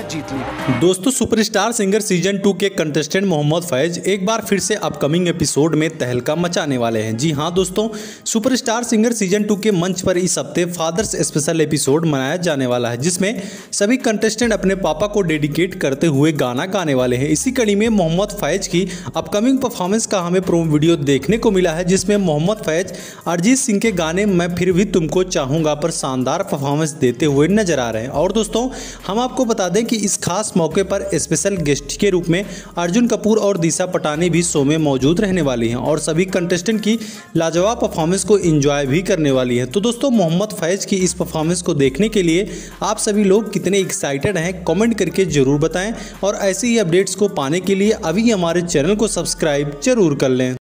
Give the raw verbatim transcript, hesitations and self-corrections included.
जीत ली। दोस्तों, superstar singer season two के कंटेस्टेंट मोहम्मद फैज एक बार फिर से अपकमिंग एपिसोड में तहलका मचाने वाले हैं। जी हां दोस्तों, सुपरस्टार सिंगर सीजन टू के मंच पर इस हफ्ते फादर्स स्पेशल एपिसोड मनाया जाने वाला है, जिसमें सभी कंटेस्टेंट अपने पापा को डेडिकेट करते हुए गाना गाने वाले हैं। इसी कड़ी में मोहम्मद फैज की अपकमिंग परफॉर्मेंस का हमें प्रोमो वीडियो देखने को मिला है, जिसमें मोहम्मद फैज अरिजीत सिंह के गाने मैं फिर भी तुमको चाहूंगा पर शानदार परफॉर्मेंस देते हुए नजर आ रहे हैं। और दोस्तों, हम आपको बता दें कि इस खास मौके पर स्पेशल गेस्ट के रूप में अर्जुन कपूर और दिशा पटानी भी शो में मौजूद रहने वाली हैं और सभी कंटेस्टेंट की लाजवाब परफॉर्मेंस को एंजॉय भी करने वाली हैं। तो दोस्तों, मोहम्मद फैज की इस परफॉर्मेंस को देखने के लिए आप सभी लोग कितने एक्साइटेड हैं, कमेंट करके जरूर बताएं और ऐसे ही अपडेट्स को पाने के लिए अभी हमारे चैनल को सब्सक्राइब जरूर कर लें।